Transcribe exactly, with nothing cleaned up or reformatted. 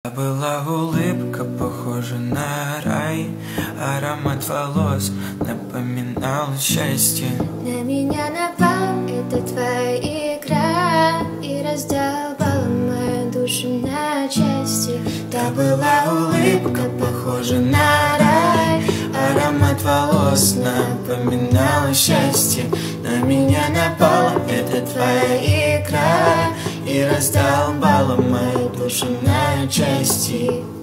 Была улыбка, похожа на рай, аромат волос напоминал счастье. На меня напал, это твоя игра, и раздолбала мою душу на части. Да была улыбка, похожа на рай, аромат волос напоминал счастье. На меня напала, это твоя игра, и раздолбала мою душу на части.